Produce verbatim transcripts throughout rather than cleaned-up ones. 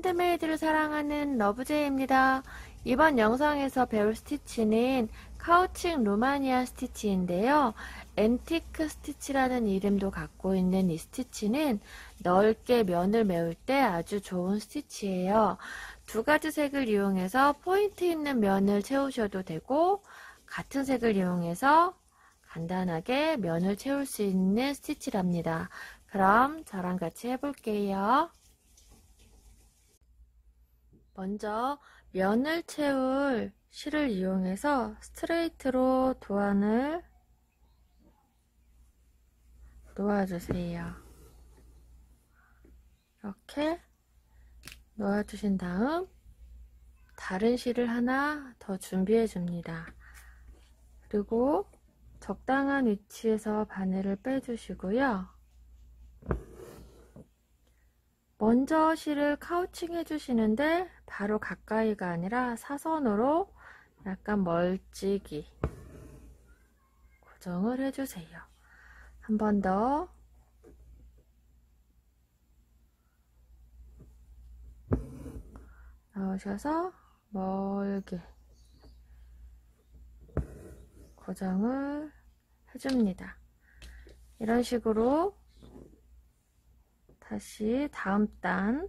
핸드메이드를 사랑하는 러브제이입니다. 이번 영상에서 배울 스티치는 카우칭 루마니아 스티치인데요. 앤티크 스티치라는 이름도 갖고 있는 이 스티치는 넓게 면을 메울 때 아주 좋은 스티치예요. 두 가지 색을 이용해서 포인트 있는 면을 채우셔도 되고, 같은 색을 이용해서 간단하게 면을 채울 수 있는 스티치랍니다. 그럼 저랑 같이 해볼게요. 먼저 면을 채울 실을 이용해서 스트레이트로 도안을 놓아주세요. 이렇게 놓아주신 다음 다른 실을 하나 더 준비해 줍니다. 그리고 적당한 위치에서 바늘을 빼주시고요. 먼저 실을 카우칭 해주시는데 바로 가까이가 아니라 사선으로 약간 멀찍이 고정을 해주세요. 한 번 더. 넣으셔서 멀게 고정을 해줍니다. 이런 식으로 다시 다음 단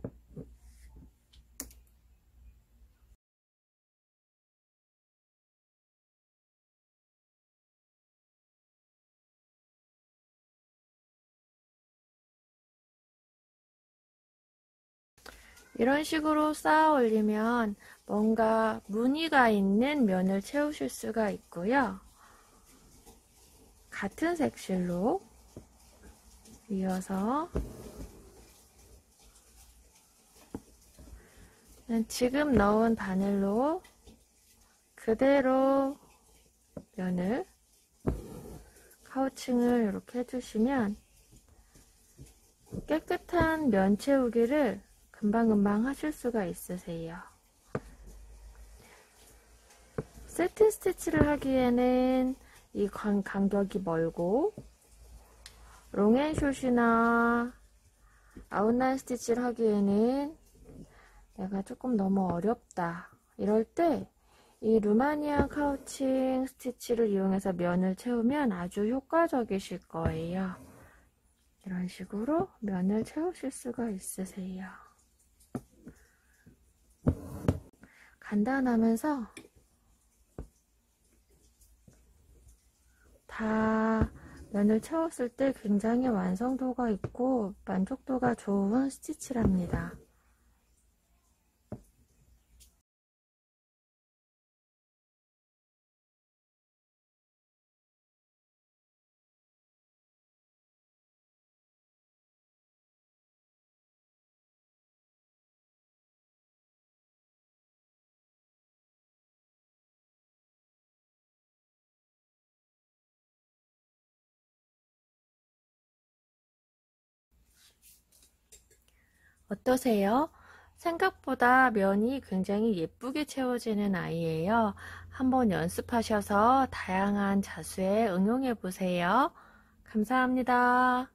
이런 식으로 쌓아 올리면 뭔가 무늬가 있는 면을 채우실 수가 있고요. 같은 색실로 이어서 지금 넣은 바늘로 그대로 면을 카우칭을 이렇게 해주시면 깨끗한 면 채우기를 금방금방 하실 수가 있으세요. 세트 스티치를 하기에는 이 간격이 멀고 롱앤숏이나 아웃라인 스티치를 하기에는 내가 조금 너무 어렵다 이럴 때 이 루마니아 카우칭 스티치를 이용해서 면을 채우면 아주 효과적이실 거예요. 이런 식으로 면을 채우실 수가 있으세요. 간단하면서 다 면을 채웠을 때 굉장히 완성도가 있고 만족도가 좋은 스티치랍니다. 어떠세요? 생각보다 면이 굉장히 예쁘게 채워지는 아이예요. 한번 연습하셔서 다양한 자수에 응용해 보세요. 감사합니다.